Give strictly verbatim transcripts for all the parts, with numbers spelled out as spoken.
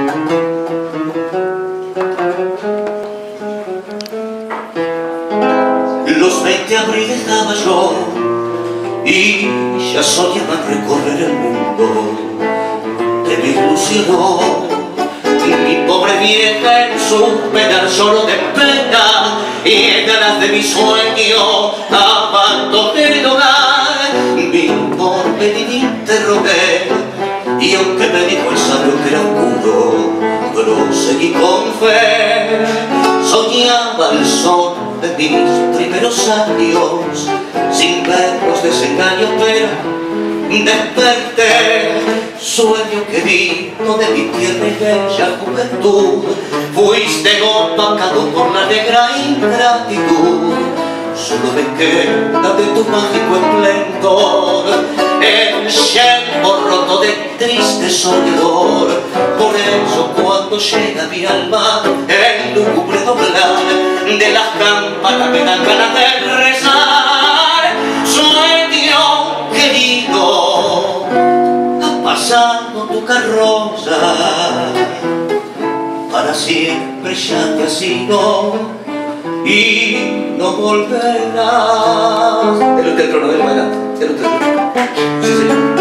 Los veinte abril estaba yo y ya soñaba recorrer el mundo. Te me ilusionó mi pobre vieja en su pena, lloro de pena y en ganas de mi sueño abandoné el hogar. Vi por venir y te rogué, y aunque me dijo el sabio que era oscuro, proseguí con fe. Soñaba el sol de mis primeros años, sin ver los desengaños, pero desperté. Sueño querido de mi tierna y bella juventud, fuiste opacado por la negra ingratitud. Solo me queda de tu mágico esplendor el yelmo roto de triste soñador. Por eso cuando llega a mi alma el lúgubre doblar de las campanas me dan ganas de rezar. Sueño querido, ha pasado tu carroza, para siempre ya te has ido y no volverás. El usted trono del bailante, el usted trono. Sí, señor.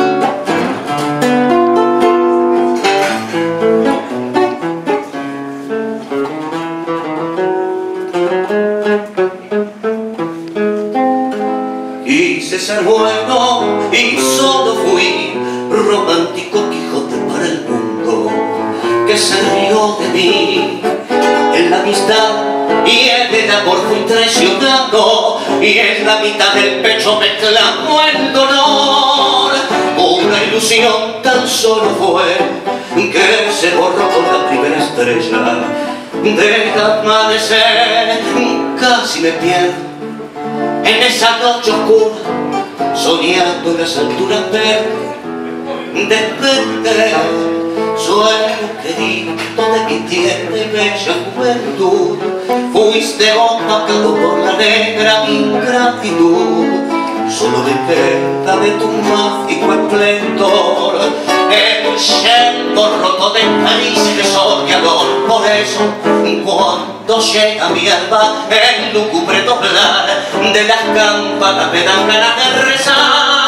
Quise ser bueno y solo fui romántico Quijote para el mundo, que se rió de mí en la amistad y en el amor fui traicionado, y en la mitad del pecho me clavó el dolor. Una ilusión tan solo fue que se borró con la primera estrella del amanecer. Casi me pierdo en esa noche oscura, soñando en las alturas verdes. Desperté, sueño querido de mi tierna y bella juventud, fuiste opacado por la negra ingratitud. Solo me queda de tu mágico esplendor el yelmo roto de caricia de soñador. Por eso cuando llega a mi alma el lúgubre doblar de las campanas me dan ganas de rezar.